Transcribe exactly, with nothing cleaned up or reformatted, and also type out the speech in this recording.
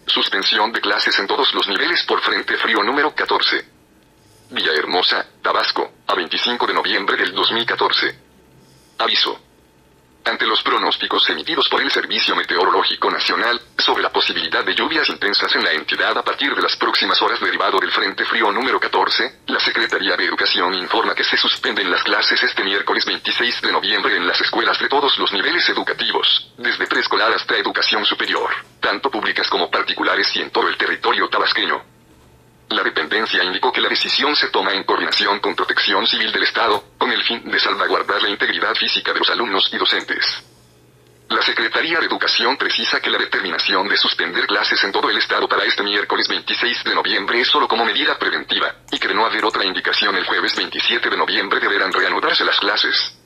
Suspensión de clases en todos los niveles por frente frío número catorce. Villahermosa, Tabasco, a veinticinco de noviembre del dos mil catorce. Aviso. Ante los pronósticos emitidos por el Servicio Meteorológico Nacional, sobre la posibilidad de lluvias intensas en la entidad a partir de las próximas horas derivado del Frente Frío número catorce, la Secretaría de Educación informa que se suspenden las clases este miércoles veintiséis de noviembre en las escuelas de todos los niveles educativos, desde preescolar hasta educación superior, tanto públicas como particulares y en todo el territorio tabasqueño. La dependencia indicó que la decisión se toma en coordinación con Protección Civil del Estado, con el fin de salvaguardar la integridad física de los alumnos y docentes. La Secretaría de Educación precisa que la determinación de suspender clases en todo el estado para este miércoles veintiséis de noviembre es solo como medida preventiva, y que de no haber otra indicación el jueves veintisiete de noviembre deberán reanudarse las clases.